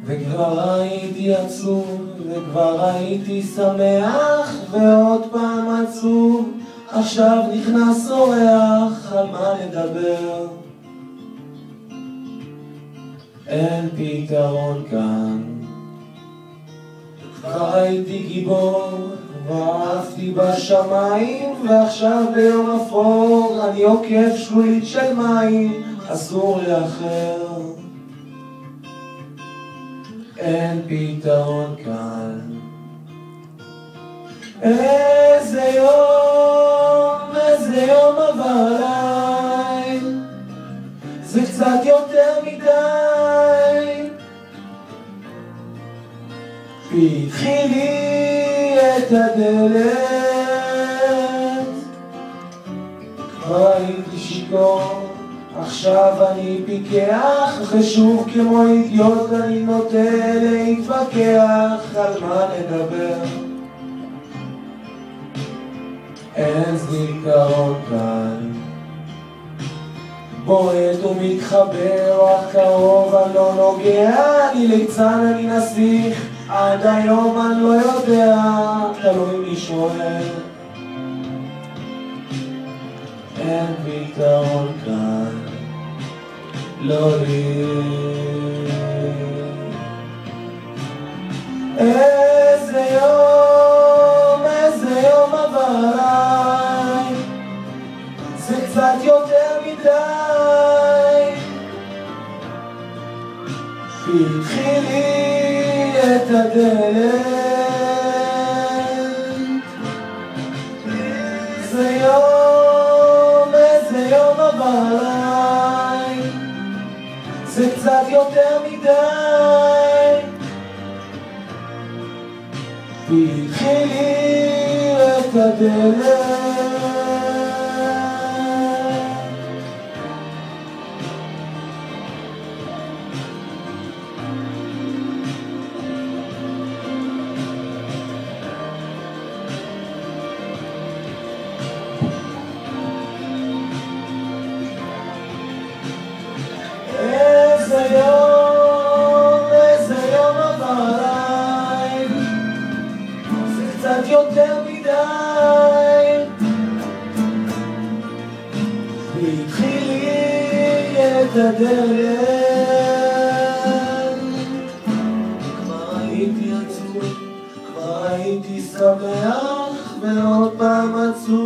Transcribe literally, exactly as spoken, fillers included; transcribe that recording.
וכבר הייתי עצוב, וכבר הייתי שמח, ועוד פעם עצוב, עכשיו נכנס אורח, על מה נדבר? אין פתרון כאן. כבר הייתי גיבור, ועפתי בשמיים, ועכשיו ביום אפור אני עוקף שלולית של מים, אסור לאחר. אין פתרון כאן. איזה יום, איזה יום עבר עליי, זה קצת יותר מדי. פתחי לי את הדלת, כבר הייתי שיכור, עכשיו אני פיקח, ושוב כמו אידיוט אני נוטה להתווכח, על מה נדבר? אין זיכרון כאן. בועט ומתחבר, אך קרוב אני לא נוגע, אני ליצן אני נסיך, עד היום אני לא יודע, תלוי מי שואל. אין פתרון כאן, לא לי. איזה יום, איזה יום עבר עליי, זה קצת יותר מדי. פתחי לי את הדלת, איזה יום, איזה יום עבר עליי, זה קצת יותר מדי. פתחי לי את הדלת. איזה יום, איזה יום עבר עליי, זה קצת יותר מדי. פתחי לי את הדלת, כבר הייתי עצוב, כבר הייתי שמח, ועוד פעם עצוב,